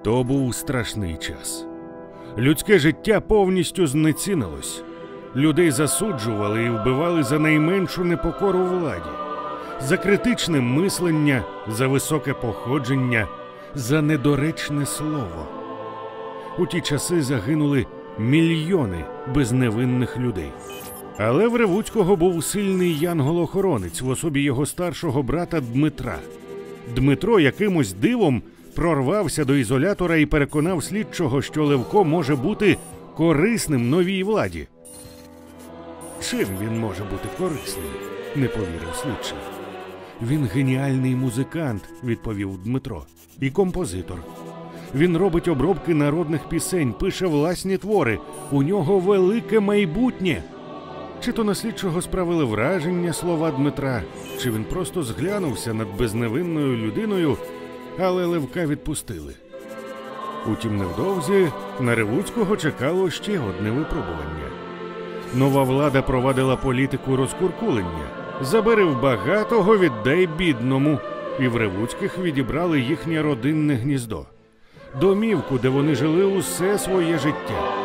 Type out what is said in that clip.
То був страшний час. Людське життя повністю знецінилось. Людей засуджували і вбивали за найменшу непокору владі, за критичне мислення, за високе походження, за недоречне слово. У ті часи загинули мільйони безневинних людей. Але в Ревуцького був сильний янгол-охоронець в особі його старшого брата Дмитра. Дмитро якимось дивом прорвався до ізолятора і переконав слідчого, що Левко може бути корисним новій владі. Чим він може бути корисним? Не повірив слідчий. Він геніальний музикант, відповів Дмитро, і композитор. Він робить обробки народних пісень, пише власні твори. У нього велике майбутнє. Чи то на слідчого справили враження слова Дмитра, чи він просто зглянувся над безневинною людиною, але Левка відпустили. Утім, невдовзі на Ревуцького чекало ще одне випробування. Нова влада провадила політику розкуркулення. Забери в багатого, віддай бідному. І в Ревуцьких відібрали їхнє родинне гніздо. Домівку, де вони жили усе своє життя.